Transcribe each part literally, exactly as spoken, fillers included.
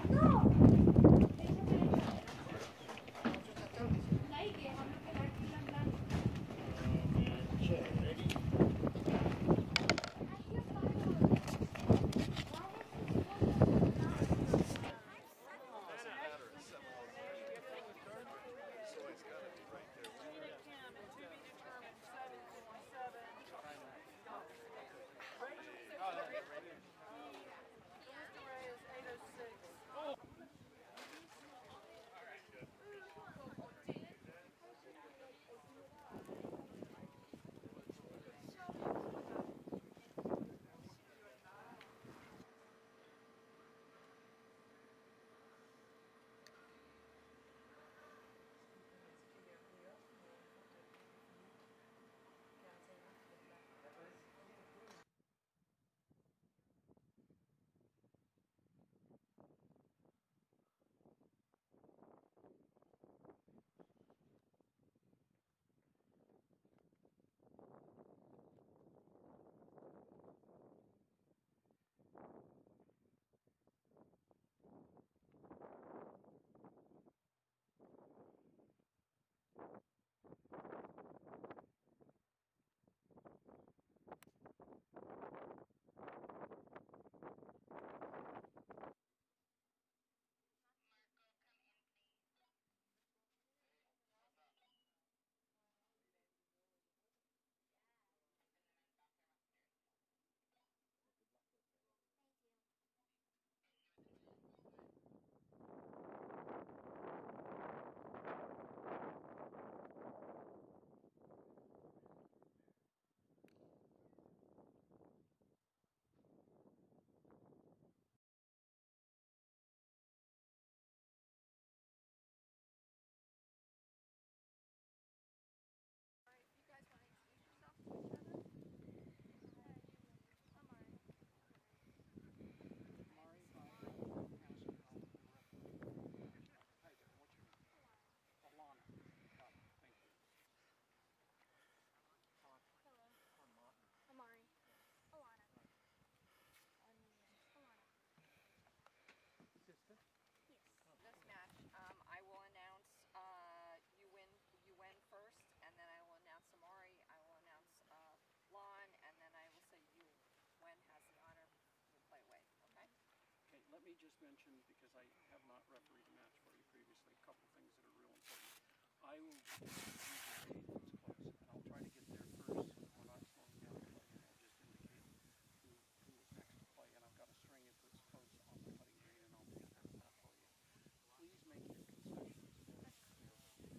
Let me just mention, because I have not refereed a match for you previously, a couple things that are real important. I will use the gate that's close, and I'll try to get there first. We're not slowing down the play, and I'll just indicate who, who is next to play, and I've got a string if it's close on the putting green, and I'll take care of that for you. Please make your concessions very clear.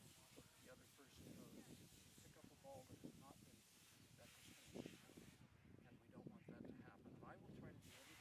The other person goes, pick up a ball that has not been that finished, and we don't want that to happen. And I will try to do everything.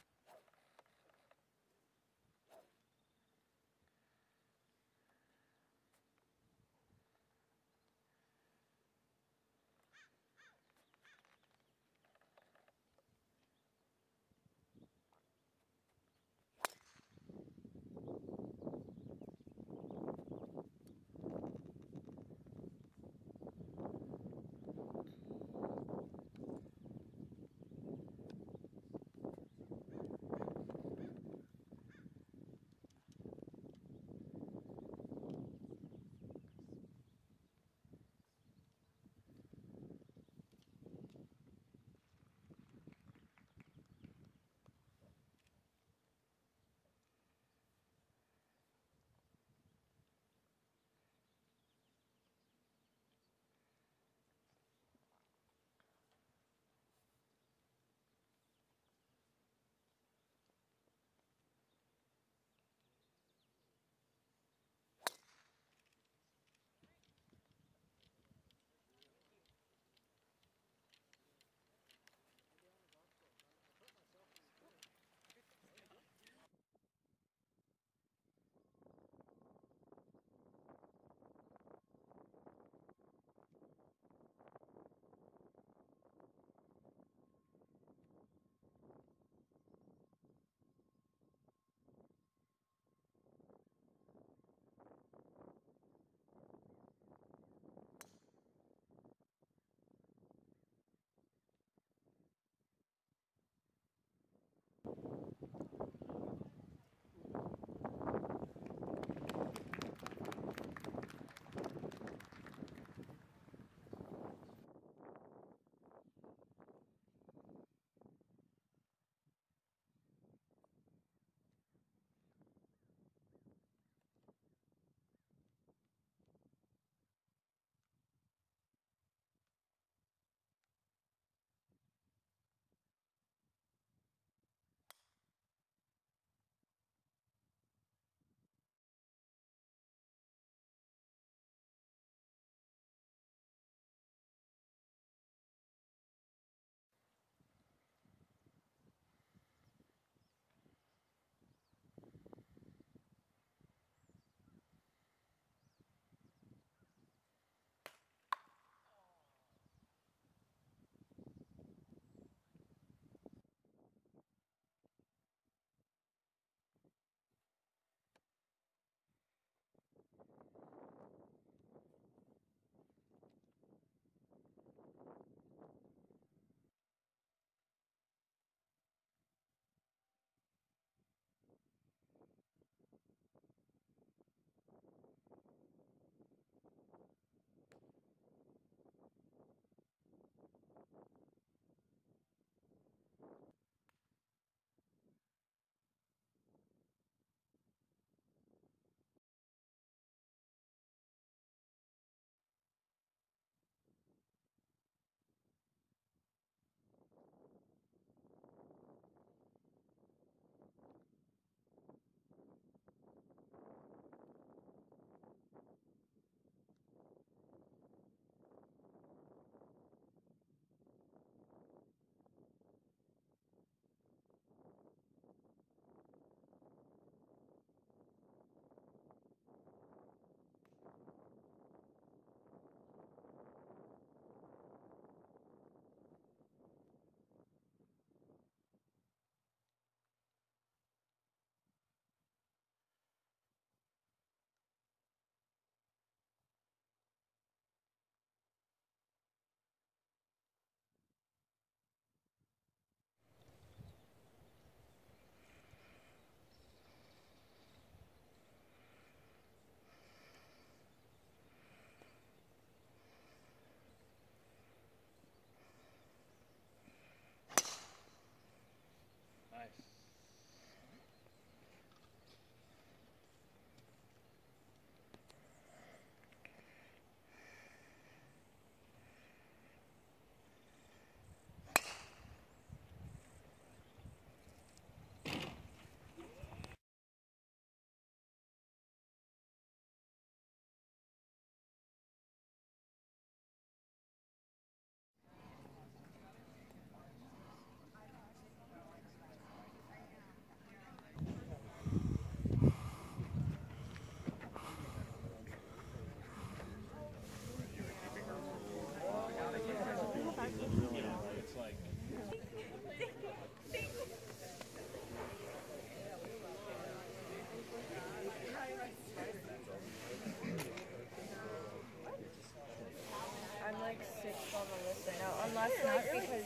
I'm like sixth on the list right now, unless not because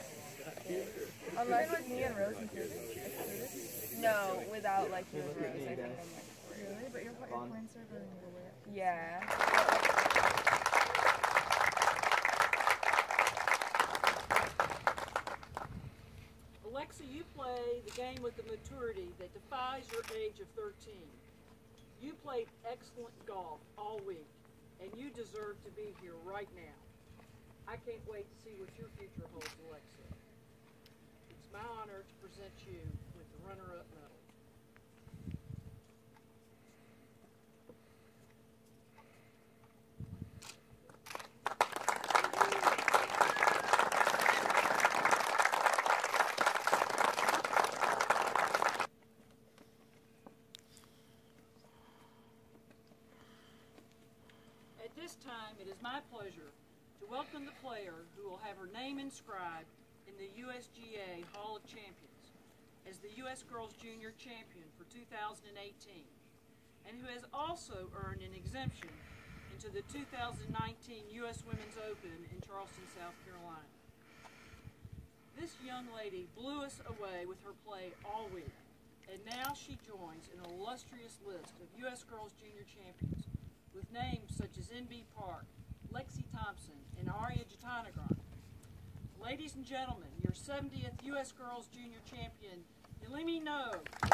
unless me and Rose included. No, without like you and Rose, I think I'm like fourth. Really? But your, your points are going lower. Yeah. Alexa, you play the game with the maturity that defies your age of thirteen. You played excellent golf all week, and you deserve to be here right now. I can't wait to see what your future holds, Alexa. It's my honor to present you with the runner-up medal. At this time, it is my pleasure to welcome the player who will have her name inscribed in the U S G A Hall of Champions as the U S Girls Junior Champion for two thousand eighteen, and who has also earned an exemption into the two thousand nineteen U S Women's Open in Charleston, South Carolina. This young lady blew us away with her play all week, and now she joins an illustrious list of U S Girls Junior Champions with names such as N B Park, Lexi Thompson, and Aria Jatanagarn. Ladies and gentlemen, your seventieth U S Girls Junior Champion, Yelimi No.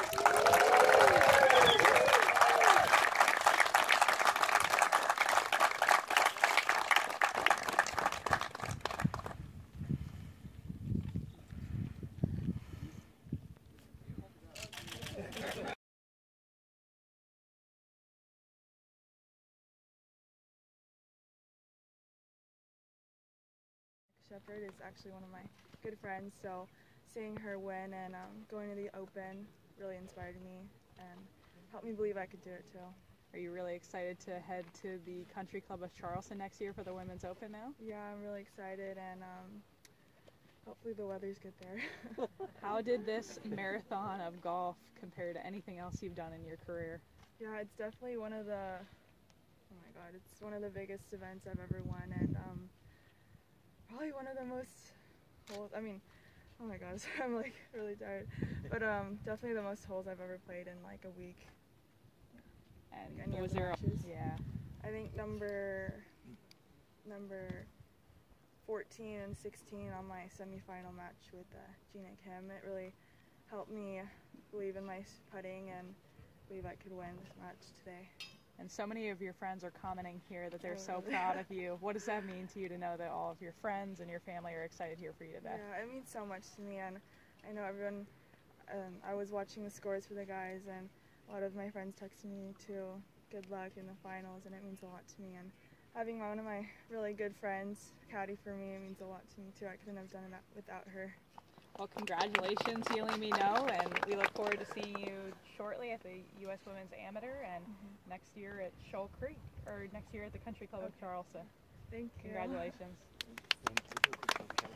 Shepherd is actually one of my good friends, so seeing her win and um, going to the Open really inspired me and helped me believe I could do it too. Are you really excited to head to the Country Club of Charleston next year for the Women's Open now? Yeah, I'm really excited, and um, hopefully the weather's good there. How did this marathon of golf compare to anything else you've done in your career? Yeah, it's definitely one of the, oh my god, it's one of the biggest events I've ever won, and um, probably one of the most holes, I mean, oh my gosh, I'm like really tired, but um, definitely the most holes I've ever played in like a week. And Like was there, matches. a, yeah. I think number, number fourteen and sixteen on my semifinal match with uh, Gina Kim. It really helped me believe in my putting and believe I could win this match today. And so many of your friends are commenting here that they're Oh, so really? proud of you. What does that mean to you to know that all of your friends and your family are excited here for you today? Yeah, it means so much to me, and I know everyone. Um, I was watching the scores for the guys, and a lot of my friends texted me too. Good luck in the finals, and it means a lot to me. And having one of my really good friends caddy for me, it means a lot to me too. I couldn't have done it without her. Well, congratulations, you let me know, and we look forward to seeing you shortly at the U S Women's Amateur and Mm-hmm. next year at Shoal Creek, or next year at the Country Club of Okay. Charleston. Thank you. Congratulations. And to do a quick count,